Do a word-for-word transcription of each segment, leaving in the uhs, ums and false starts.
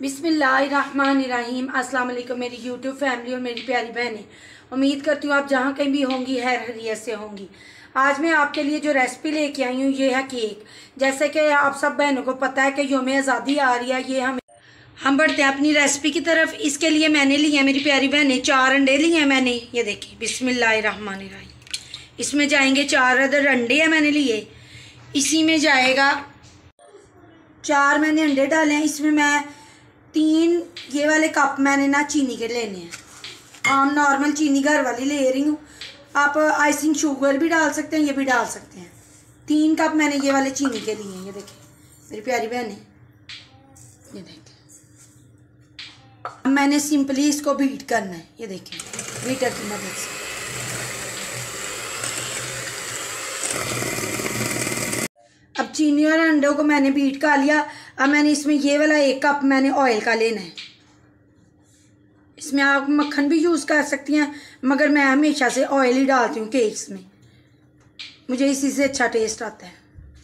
बिस्मिल्लाहिर्रहमानिर्रहीम। अस्सलाम वालेकुम मेरी यूट्यूब फैमिली और मेरी प्यारी बहनें। उम्मीद करती हूँ आप जहाँ कहीं भी होंगी खैर खैरियत से होंगी। आज मैं आपके लिए जो रेसिपी लेके आई हूँ ये है केक। जैसे कि आप सब बहनों को पता है कि यौम आज़ादी आ रही है, ये हम हम बढ़ते हैं अपनी रेसिपी की तरफ। इसके लिए मैंने लिया मेरी प्यारी बहनें चार अंडे लिए हैं मैंने, ये देखिए बिस्मिल्लाहिर्रहमानिर्रहीम। इसमें जाएंगे चार अदर अंडे हैं मैंने लिए। इसी में जाएगा चार मैंने अंडे डाले हैं। इसमें मैं तीन ये वाले कप मैंने ना चीनी के लेने हैं। आम नॉर्मल चीनी घर वाली ले रही हूँ, आप आइसिंग शुगर भी डाल सकते हैं, ये भी डाल सकते हैं। तीन कप मैंने ये वाले चीनी के लिए हैं, ये देखिए मेरी प्यारी बहनें, ये देखिए। अब मैंने सिंपली इसको बीट करना है, ये देखिए बीटर की मदद से। अब चीनी और अंडों को मैंने बीट कर लिया। अब मैंने इसमें ये वाला एक कप मैंने ऑयल का लेना है। इसमें आप मक्खन भी यूज़ कर सकती हैं, मगर मैं हमेशा से ऑयल ही डालती हूँ केक्स में, मुझे इसी से अच्छा टेस्ट आता है।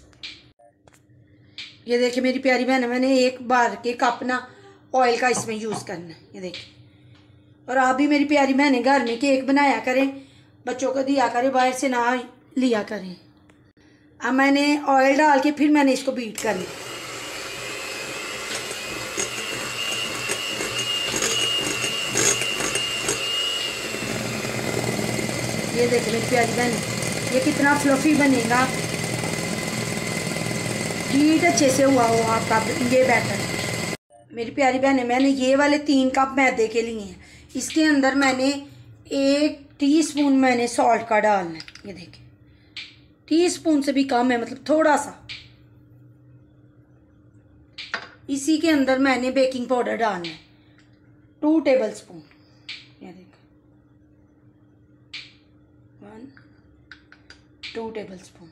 ये देखिए मेरी प्यारी बहन, मैंने एक बार के कप ना ऑयल का इसमें यूज़ करना है, ये देखिए। और आप भी मेरी प्यारी बहनें घर में केक बनाया करें, बच्चों को दिया करें, बाहर से ना लिया करें। अब मैंने ऑयल डाल के फिर मैंने इसको बीट कर लिया। ये देखिए मेरी प्यारी बहन, ये कितना फ्लफी बनेगा। हीट अच्छे से हुआ हो आपका ये बैटर। मेरी प्यारी बहन, मैंने ये वाले तीन कप मैदे के लिए हैं। इसके अंदर मैंने एक टीस्पून मैंने सॉल्ट का डालना है, ये देखिए टीस्पून से भी कम है, मतलब थोड़ा सा। इसी के अंदर मैंने बेकिंग पाउडर डालना है टू टेबल स्पून, ये देखिए वन टू टेबल स्पून।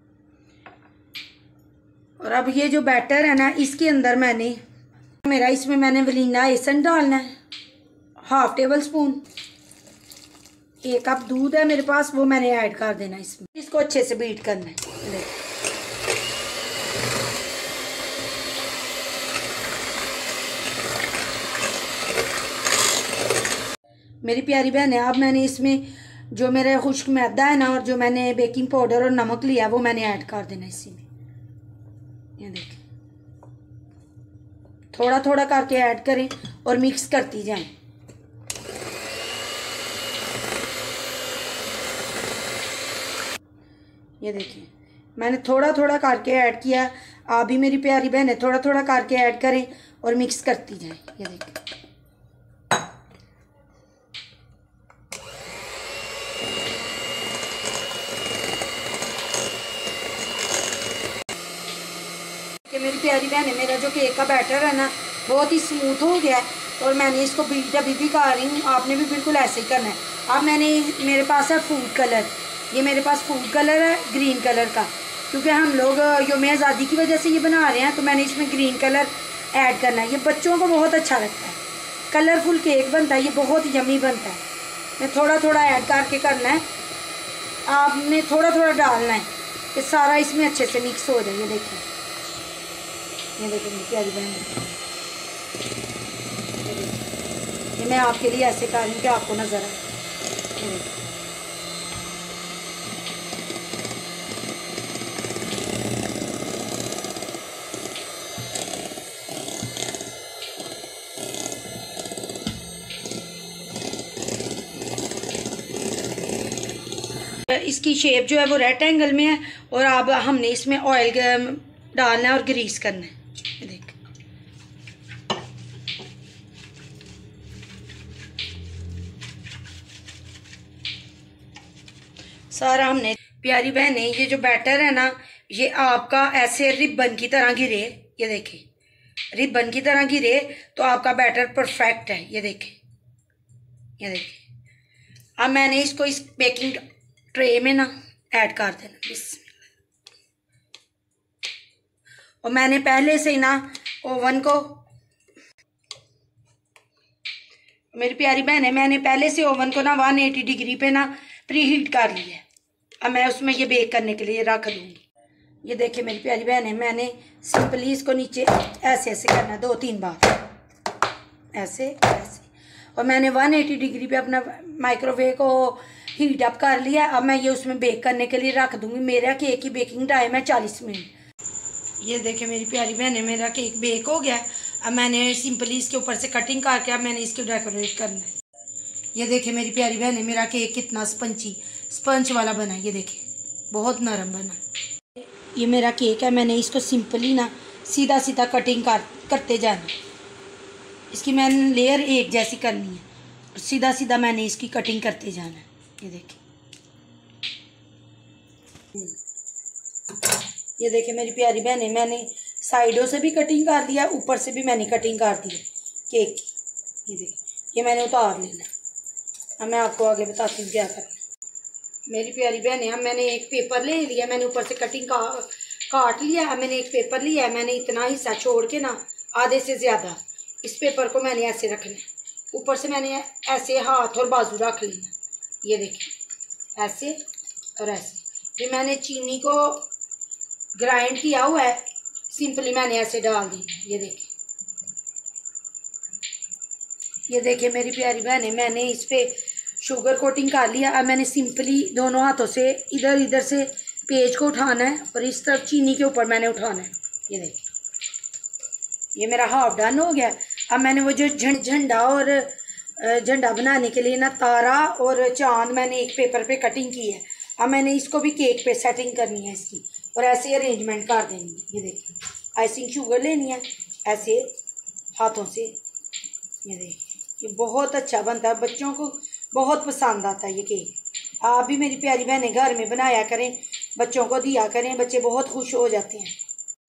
और अब ये जो बैटर है ना, इसके अंदर मैंने मेरा इसमें मैंने वनीला एसेंस डालना है हाफ टेबल स्पून। एक कप दूध है मेरे पास, वो मैंने ऐड कर देना इसमें। इसको अच्छे से बीट करना है। मेरी प्यारी बहन है, अब मैंने इसमें जो मेरा खुश्क मैदा है ना, और जो मैंने बेकिंग पाउडर और नमक लिया वो मैंने ऐड कर देना इसी में। ये देखिए थोड़ा थोड़ा करके ऐड करें और मिक्स करती जाएं। ये देखिए मैंने थोड़ा थोड़ा करके ऐड किया। आप भी मेरी प्यारी बहन है थोड़ा थोड़ा करके ऐड करें और मिक्स करती जाएं। ये देखिए कि मेरी प्यारी बहन है, मेरा जो केक का बैटर है ना बहुत ही स्मूथ हो गया है। और मैंने इसको बीट अभी भी कर रही हूँ, आपने भी बिल्कुल ऐसे ही करना है। अब मैंने मेरे पास है फूड कलर, ये मेरे पास फूड कलर है ग्रीन कलर का, क्योंकि हम लोग यौम आज़ादी की वजह से ये बना रहे हैं, तो मैंने इसमें ग्रीन कलर ऐड करना है। ये बच्चों को बहुत अच्छा लगता है, कलरफुल केक बनता है, ये बहुत यमी बनता है। मैं थोड़ा थोड़ा ऐड करके करना है, आपने थोड़ा थोड़ा डालना है कि सारा इसमें अच्छे से मिक्स हो जाए। ये देखिए ये देखिए मेरी प्यारी बहन, ये मैं आपके लिए ऐसे कर रही हूँ कि आपको नज़र आए। इसकी शेप जो है वो रेक्टेंगल में है, और अब हमने इसमें ऑयल डालना है और ग्रीस करना है। ये देख सारा हमने प्यारी बहनें, ये जो बैटर है ना ये आपका ऐसे रिबन की तरह गिरे, ये देखें रिबन की तरह गिरे तो आपका बैटर परफेक्ट है। ये देखें ये देखें अब मैंने इसको इस बेकिंग ट्रे में ना ऐड कर देना बस। और मैंने पहले से ही ना ओवन को, मेरी प्यारी बहन है, मैंने पहले से ओवन को ना एक सौ अस्सी डिग्री पे ना प्री हीट कर लिया है। अब मैं उसमें ये बेक करने के लिए रख दूँगी। ये देखिए मेरी प्यारी बहन है, मैंने सिंपली इसको नीचे ऐसे ऐसे करना है दो तीन बार। ऐसे ऐसे। और मैंने एक सौ अस्सी डिग्री पे अपना माइक्रोवेव को हीट अप कर लिया। अब मैं ये उसमें बेक करने के लिए रख दूँगी। मेरा केक की बेकिंग टाइम है चालीस मिनट। ये देखें मेरी प्यारी बहनें, मेरा केक बेक हो गया। अब मैंने सिंपली इसके ऊपर से कटिंग करके अब मैंने इसको डेकोरेट करना है। ये देखें मेरी प्यारी बहनें, मेरा केक कितना स्पंची स्पंज वाला बना है। ये देखें बहुत नरम बना। ये मेरा केक है, मैंने इसको सिंपली ना सीधा सीधा कटिंग कर करते जाना। इसकी मैंने लेयर एक जैसी करनी है, सीधा सीधा मैंने इसकी कटिंग करते जाना है। ये देखिए, ये देखिए मेरी प्यारी बहनें, मैंने साइडों से भी कटिंग कर दिया, ऊपर से भी मैंने कटिंग कर दी केक की। ये देखिए, ये मैंने उतार लेना। अब मैं आपको आगे बताती हूँ क्या करना। मेरी प्यारी बहनें, अब मैंने एक पेपर ले लिया, मैंने ऊपर से कटिंग का काट लिया। अब मैंने एक पेपर लिया है, मैंने इतना हिस्सा छोड़ के ना आधे से ज़्यादा इस पेपर को मैंने ऐसे रखना है। ऊपर से मैंने ऐसे हाथ और बाजू रख लेना। ये देखिए ऐसे और ऐसे। ये मैंने चीनी को ग्राइंड किया हुआ है, सिंपली मैंने ऐसे डाल दी। ये देखिए, ये देखिए मेरी प्यारी बहनें, मैंने इस पर शुगर कोटिंग कर लिया। अब मैंने सिंपली दोनों हाथों से इधर इधर से पेज को उठाना है और इस तरफ चीनी के ऊपर मैंने उठाना है। ये देखिए, ये मेरा हाफ डन हो गया। अब मैंने वो जो झंड झंडा और झंडा बनाने के लिए ना तारा और चांद मैंने एक पेपर पे कटिंग की है। अब मैंने इसको भी केक पे सेटिंग करनी है इसकी, और ऐसे अरेंजमेंट कर देनी है। ये देखिए, आइसिंग शुगर लेनी है ऐसे हाथों से। ये देखिए, ये बहुत अच्छा बनता है, बच्चों को बहुत पसंद आता है ये केक। आप भी मेरी प्यारी बहनें घर में बनाया करें, बच्चों को दिया करें, बच्चे बहुत खुश हो जाते हैं।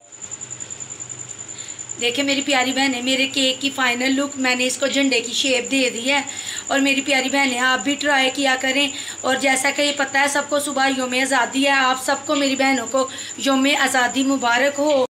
देखिए मेरी प्यारी बहनें, मेरे केक की फ़ाइनल लुक, मैंने इसको झंडे की शेप दे दी है। और मेरी प्यारी बहनें, आप भी ट्राई किया करें। और जैसा कि ये पता है सबको, सुबह यौम आज़ादी है, आप सबको मेरी बहनों को यौम आज़ादी मुबारक हो।